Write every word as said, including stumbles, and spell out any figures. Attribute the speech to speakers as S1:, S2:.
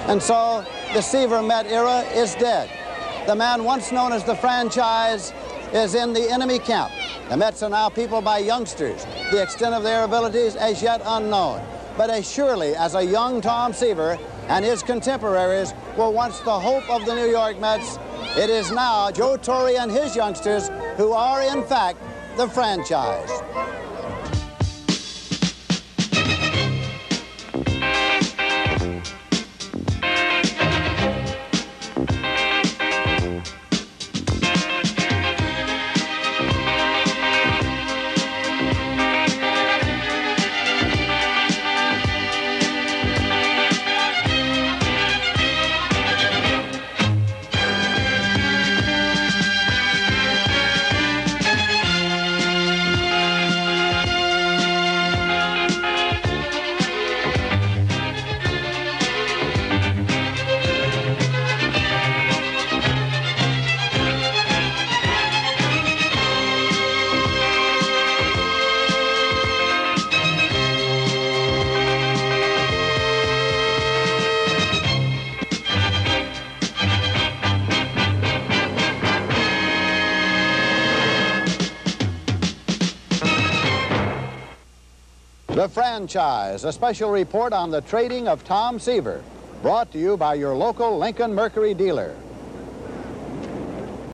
S1: And so the Seaver Met era is dead. The man once known as the franchise is in the enemy camp. The Mets are now peopled by youngsters, the extent of their abilities as yet unknown. But as surely as a young Tom Seaver and his contemporaries were once the hope of the New York Mets, it is now Joe Torre and his youngsters who are, in fact, the franchise. The Franchise, a special report on the trading of Tom Seaver, brought to you by your local Lincoln Mercury dealer.